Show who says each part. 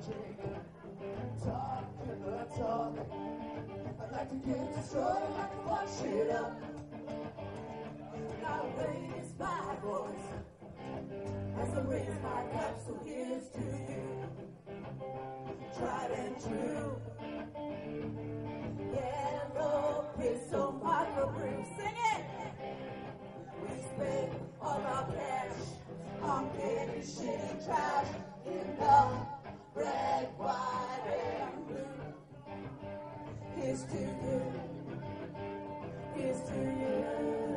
Speaker 1: drink, talking the talk. I'd like to get destroyed, I'd like to wash it up. I'll raise my voice as I raise my cup, so here's to you. Tried and true. Yellow Peso microbrew, sing it! We spend all our cash on getting shitty trash in the red, white, and blue. Here's to you. Here's to you.